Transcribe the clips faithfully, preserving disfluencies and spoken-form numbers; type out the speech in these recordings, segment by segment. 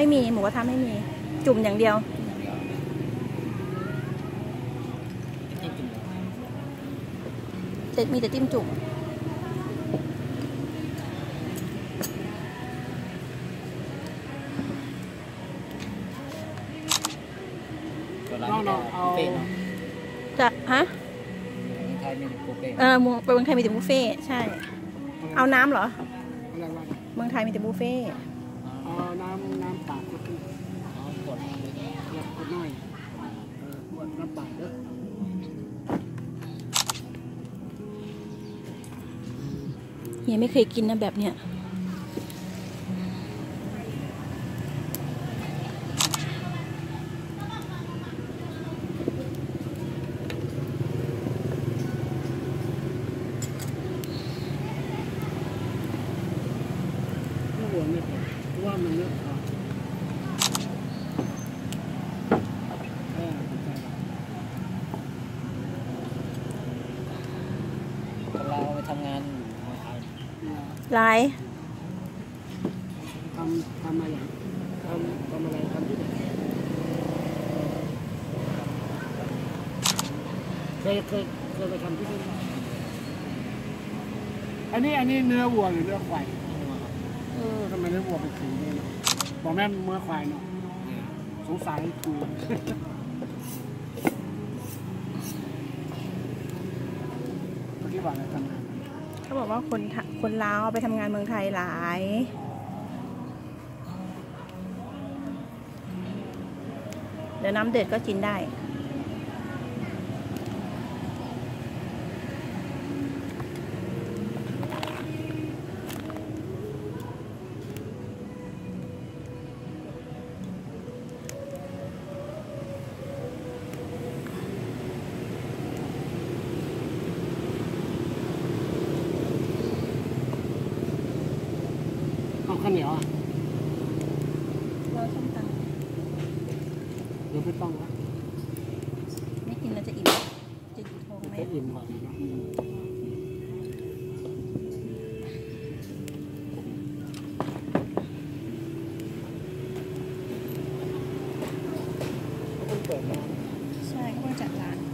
ไม่มีหมูกระทะไม่มีจุ่มอย่างเดียวแต่มีแต่จิ้มจุ่มน้องๆเอาจะฮะไทยมีแต่บุฟเฟ่เออเมืองไทยมีแต่บุฟเฟ่ใช่เอาน้ำเหรอเมืองไทยมีแต่บุฟเฟ่เอาน้ำน้ำเปล่าก็คือเอากดแล้วกดหน่อยกดน้ำเปล่าเด้อเฮียไม่เคยกินนะแบบเนี้ยว่ามันเลือกเราไปทำงานไลฟ์ทำทำอะไรทำทำอะไรทำที่ไหนเคยเคยเคยไปทำที่ไหนอันนี้อันนี้เนื้อวัวหรือเนื้อควายเออทำไมเนื้อวัวเป็นสีนี้เนาะบอกแม่เมื่อควายเนาะสงสัยถูกที่ว่าอะไรทำงานเขาบอกว่าคนคนลาวไปทำงานเมืองไทยหลายเดี๋ยวน้ำเดือดก็กินได้ข้าวเหนียวอ่ะเราส้มตำเดี๋ยวไม่ต้องนะไม่กินแล้วจะอิ่มจะอิ่มท้องไหมจะอิ่มกว่าเขาเปิดร้านใช่เขาเพิ่งจัดร้าน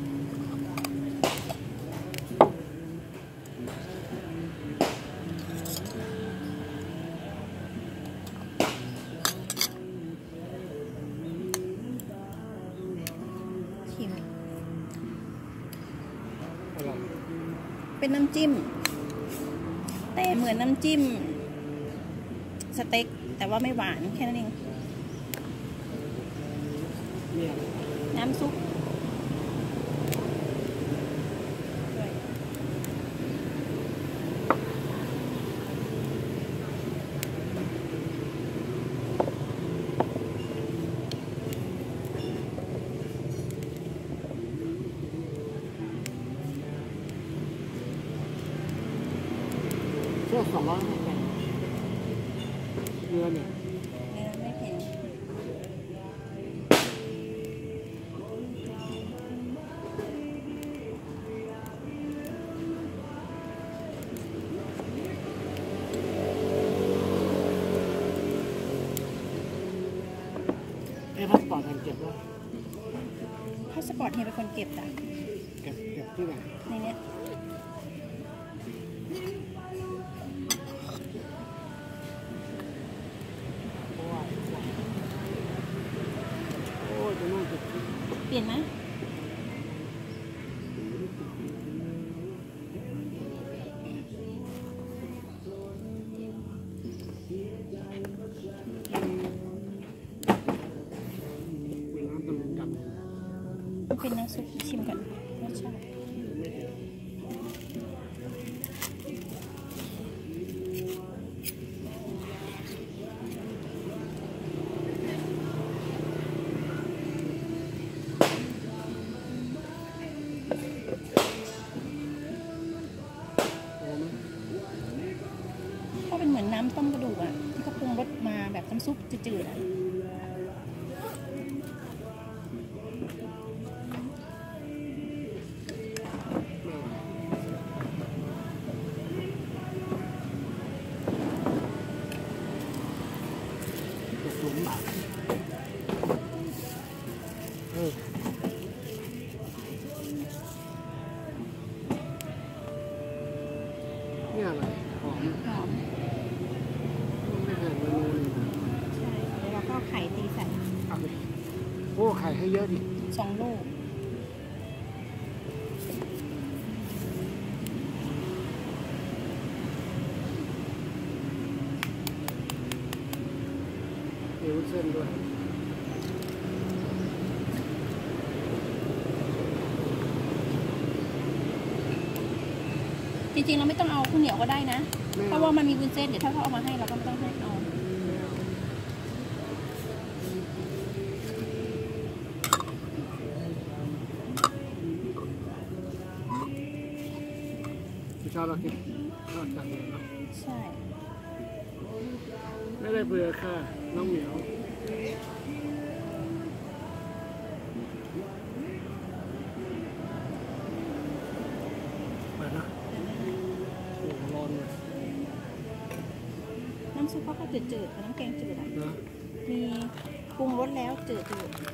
เป็นน้ำจิ้มแต่เหมือนน้ำจิ้มสเต็กแต่ว่าไม่หวานแค่นั้นเองน้ำซุปสองร้อยไม่แพงเรือเนี่ยเนื้อไม่แพงไอ้พาสปอร์ตมันเก็บด้วยพาสปอร์ตเฮียเป็นคนเก็บจ้ะเก็บเก็บที่ไหนในเนี้ยเปลี่ยนไหมเป็นน้ำซุปชิมกันรสชาติก็เป็นเหมือนน้ำต้มกระดูกอ่ะที่เขาปรุงรสมาแบบน้ำซุปจืดๆอ่ะโอ้ไข่ให้เยอะดิสองลูกเอวเส้นด้วยจริงๆเราไม่ต้องเอาข้าวเหนียวก็ได้นะเพราะว่ามันมีวุ้นเส้นเดี๋ยวถ้าเขาเอามาให้เราก็ไม่ต้องให้เอาชอบเรากินทอดจังเลยเนาะใช่ไม่ได้เบื่อค่ะน้องเหมียวไปนะโอ้ร้อนเลยน้ำซุปเขาก็จืดๆน้ำแกงจืดอ่ะนะมีปรุงรสแล้วจืดๆ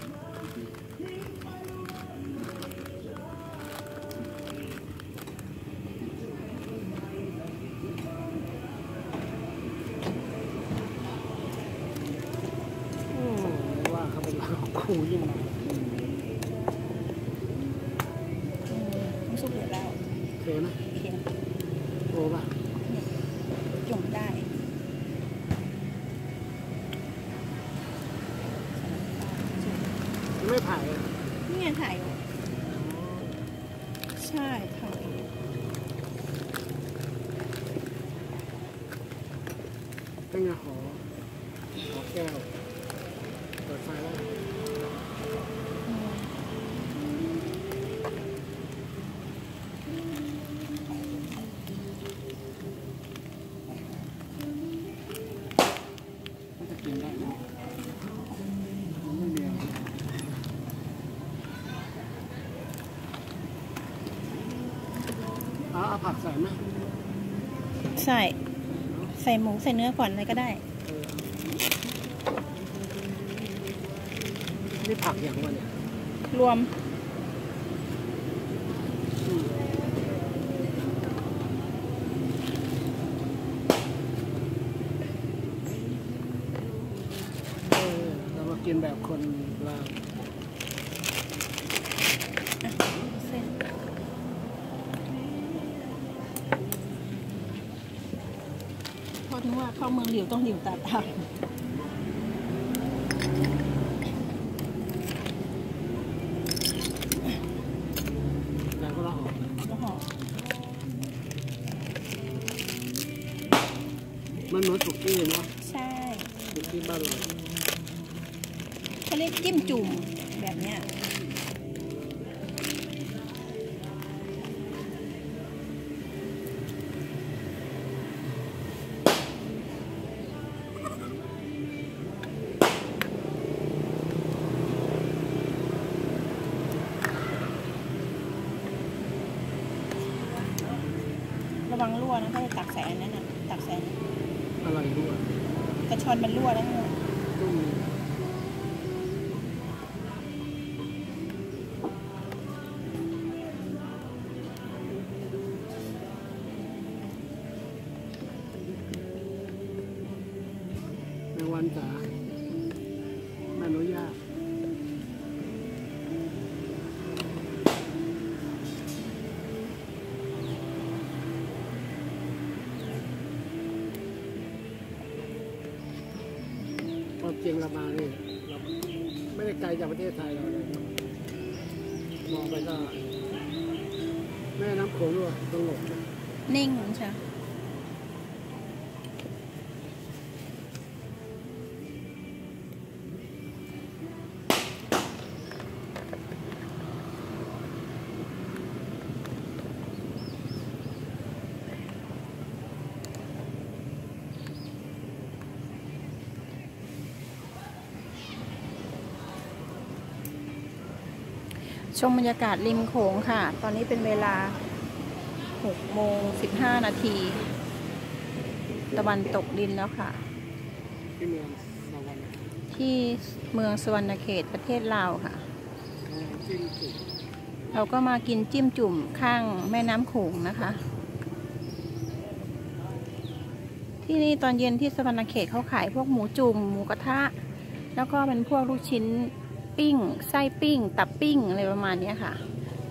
ว่าเขาเป็นเราคู่ยิ่งมาน้ำซุปเดือดแล้วเค็มไหมเค็มโอ้ป่ะจุ่มได้ไม่ผ่ายเลยนี่ไงถ่ายอยู่ใช่ถ่ายเป็นไงหอหอแก้วเปิดไฟแล้วมันจะกินได้ไหมมันไม่มีอะไรเอาเอาผักใส่ไหมใส่ใส่หมูใส่เนื้อก่อนอะไรก็ได้นี่ผักอย่างวะเนี่ยรวมอืมเออเรามากินแบบคนลาวเส้นพอถึงว่าเข้าเมืองหลิวต้องหลิวตาตามแล้วก็เราออกแล้วห่อมันเหมือนสุกี้เนาะใช่สุกี้บ้านเราเขาเรียกจิ้มจุ่มแบบเนี้ยระวังรั่วนะถ้าจะตักแสนนั่นน่ะตักแสนอะไรด้วยกระชอนมันรั่วแล้วไงตุ้มในวันจ๋าแม่หนุยาความจริงเรามานี่เราไม่ได้ไกลจากประเทศไทยเราเลยเนอะมองไปก็แม่น้ำโขงด้วยสงบนิ่งใช่ ชมบรรยากาศริมโขงค่ะ ตอนนี้เป็นเวลาหกโมงสิบห้านาที ตะวันตกดินแล้วค่ะที่เมืองสวรรค์ที่เมืองสวรรณเขตประเทศลาวค่ะจิ้มจุ่มเราก็มากินจิ้มจุ่มข้างแม่น้ำโขงนะคะ ที่นี่ตอนเย็นที่สวรรณเขตเขาขายพวกหมูจุ่มหมูกระทะ แล้วก็เป็นพวกลูกชิ้นปิ้ง ไส้ปิ้ง ตับปิ้งอะไรประมาณนี้ค่ะ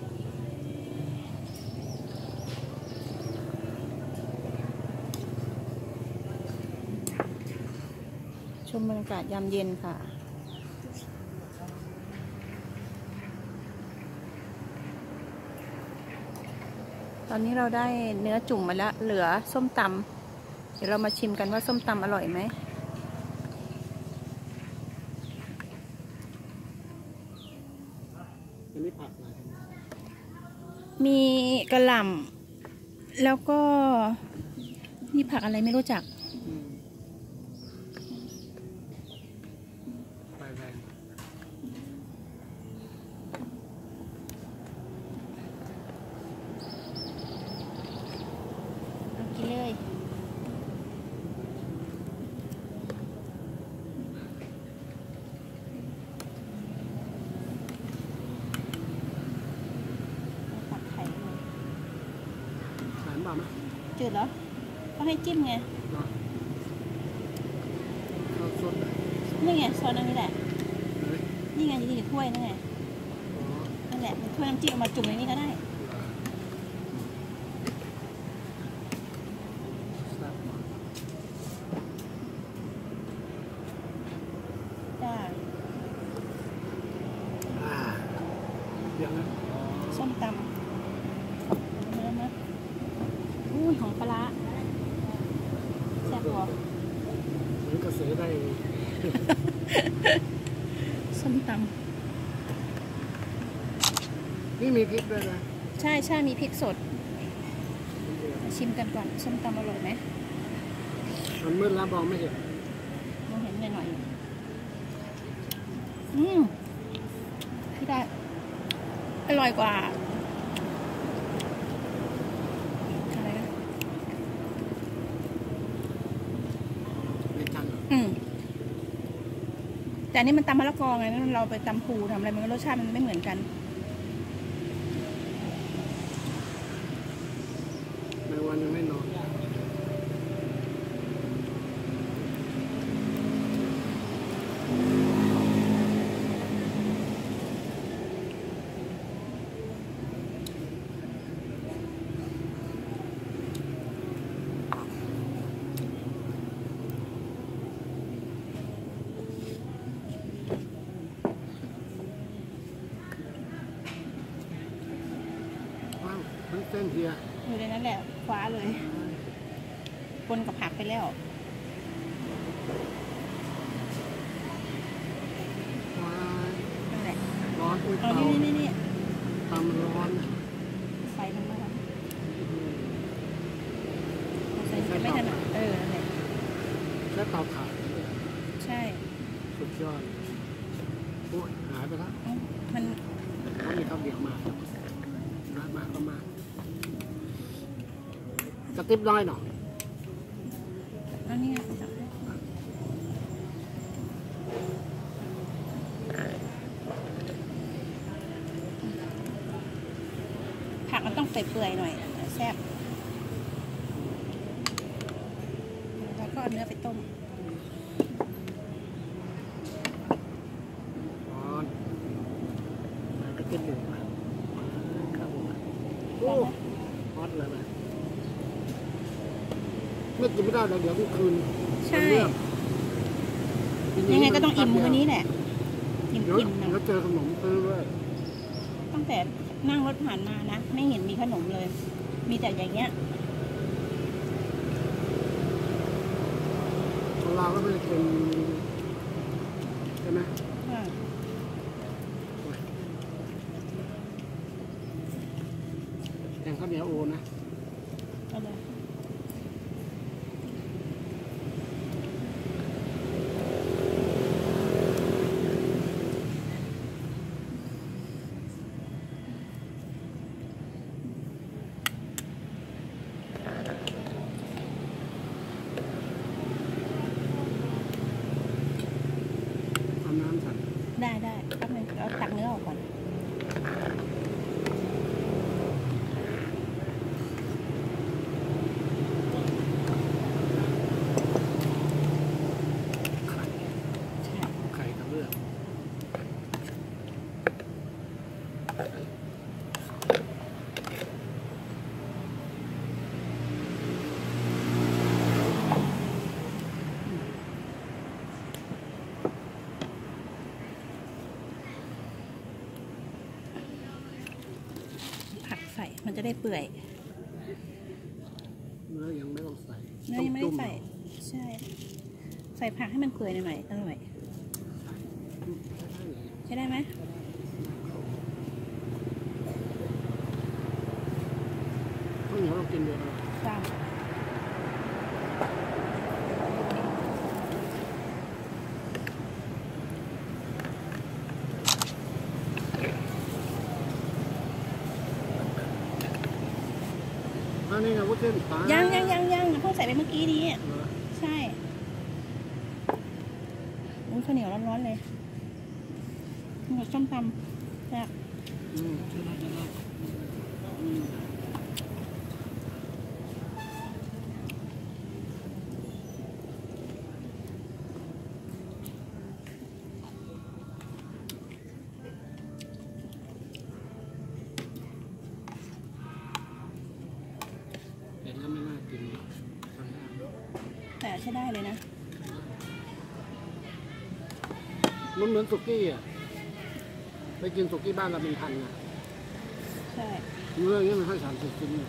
ชมบรรยากาศยามเย็นค่ะตอนนี้เราได้เนื้อจุ่มมาแล้วเหลือส้มตำเดี๋ยวเรามาชิมกันว่าส้มตำอร่อยไหมอันนี้ผักอะไรกันมีกระหล่ำแล้วก็นี่ผักอะไรไม่รู้จักอืมไปแรงเอากินเลยตักไข่เลยสารบ้าไหมจืดเหรอเขาให้จิ้มไงเนาะข้าวสดเลยนี่ไงซอสอันนี้แหละเฮ้ยนี่ไงที่ถ้วยนั่นไงอ๋อนั่นแหละเป็นถ้วยน้ำจิ้มเอามาจุ่มในนี้ก็ได้แซ่บมากจ้าอ่าเดี๋ยวนะส้มตำเนื้อนะอุ้ยของปลาร้าแซ่บหัวเหมือนกระเสือได้ส้มตนี่มีพริกด้วยนะำใช่ใช่มีพริกสดมาชิมกันก่อนส้มตำอร่อยไหมมันมืดแล้วมองไม่เห็นมองเห็นหน่อยๆอืมพี่ได้อร่อยกว่าอะไรนะในจังเหรออืมแต่อันนี้มันตำมะละกอไงงั้นเราไปตำปูทำอะไรมันก็รสชาติมันไม่เหมือนกันในวันยังไม่นอนว้าวทั้งเส้นเฮียอยู่ในนั้นแหละคว้าเลยปนกับผักไปแล้วว้ายนั่นแหละร้อนอุ้ยเอาเตานี่นี่นี่ตามันร้อนไฟมันมาแล้วใส่จะไม่ถนัดเออนั่นแหละแค่เตาถ่านใช่สุดยอดโอ้ยหายไปแล้วเอ้ามันเขามีข้าวเดียวมาน้อยมากก็มากกระติบน้อยหน่อยเอานี่ไงจับให้ผักมันต้องเปื่อยๆหน่อยแซ่บแล้วก็เอาเนื้อไปต้มร้อนกระติบหมูมาครับผมโอ้ฮอตเลยนะไม่กินไม่ได้เลยเดี๋ยวทุกคืนใช่มันเลือกยังไงก็ต้องอิ่มมื้อนี้แหละอิ่มเดี๋ยวอิ่มนะเดี๋ยวเจอขนมซื้อด้วยตั้งแต่นั่งรถผ่านมานะ ไม่เห็นมีขนมเลย มีแต่อย่างเงี้ยของเราก็ไม่ได้กินใช่ไหมอ่าแกงข้าวเหนียวโอนะเอาเลยได้ได้แป๊บนึงเอาตักเนื้อออกก่อนไข่ใช่ไข่กับเลือดจะได้เปื่อยเนื้อยังไม่ต้องใส่เนื้อยังไม่ได้ต้ใส่ใช่ ใส่ผักให้มันเปื่อยหน่อยๆอร่อยใช่ได้ไหมข้าวเหนียวเรากินเยอะนะจ้าอันนี้ไงวุ้นเส้นปลายัยังยังยังยังเพิ่งใส่ไปเมื่อกี้นี้ใช่อุ้ยข้าวเหนียวร้อนๆเลยหมดส้มตำแซ่บอืมใช่ได้ใช่ได้อืมเห็นแล้วไม่น่ากินทำได้แต่ใช้ได้เลยนะมันเหมือนสุกี้อ่ะไปกินสุกี้บ้านเราเป็นพันอ่ะใช่เนื้ออย่างนี้มันให้สามสิบชิ้น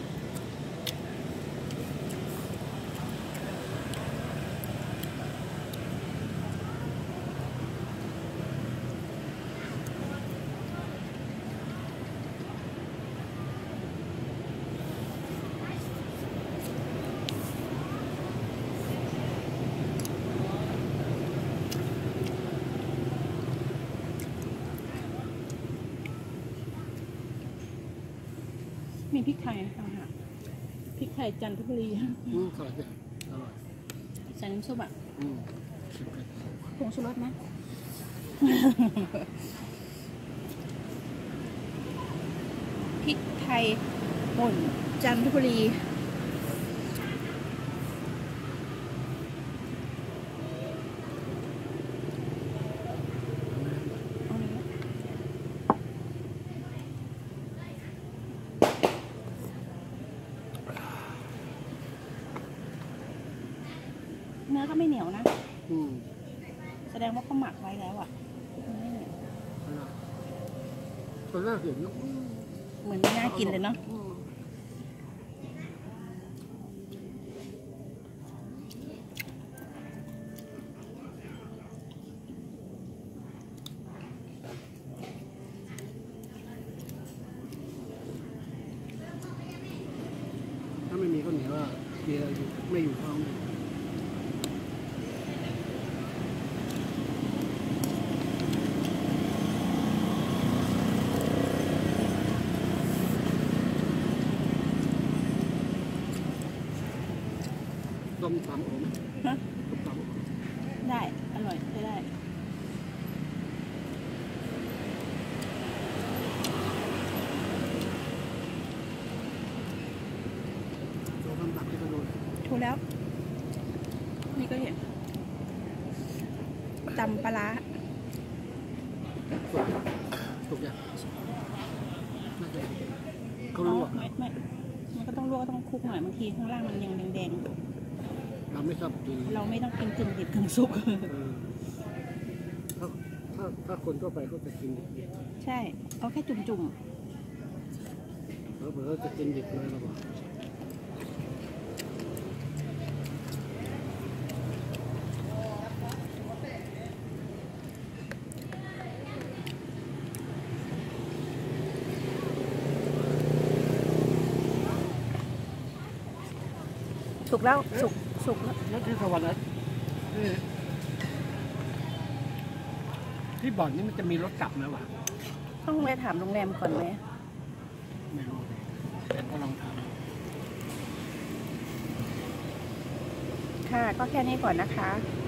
มีพริกไทยต่างหากพริกไทยจันทบุรีอืมอร่อยดิอร่อยใส่น้ำซุปอะอืมผงชูรสนะ พริกไทยป่นจันทบุรีเอาเลยนะเนื้อก็ไม่เหนียวนะอืมแสดงว่าเขาหมักไว้แล้วอ่ะมันไม่เหนียวอร่อยตอนแรกเห็นแล้วอืมเหมือนไม่น่ากินเลยเนาะอืมถ้าไม่มีข้าวเหนียวอะเบียร์อยู่ไม่อยู่ท้องเลยต้มตำโอ๋ไหมฮะต้มตำโอ๋ได้ อร่อยใช้ได้เราทำตักให้กระโดดถูกแล้ว นี่ก็เห็นตำปลาร้าสุกสุกยังน่าจะเขาลวกไม่ไม่มันก็ต้องลวกก็ต้องคลุกหน่อยบางทีข้างล่างมันยังแดงๆอยู่เราไม่ชอบกินเราไม่ต้องกินกึ่งดิบกึ่งสุกเออถ้าถ้าถ้าคนทั่วไปก็จะกินดิบใช่ เอาแค่จุ่มๆแล้วเผื่อจะกินดิบเลยเราบอกๆสุกแล้ว สุก สุกแล้วแล้วที่สวรรค์นะที่ที่บ่อนนี่มันจะมีรถกลับไหมวะต้องไปถามโรงแรมก่อนไหมไม่รู้แต่ก็ลองทค่ะ ก็แค่นี้ก่อนนะคะำ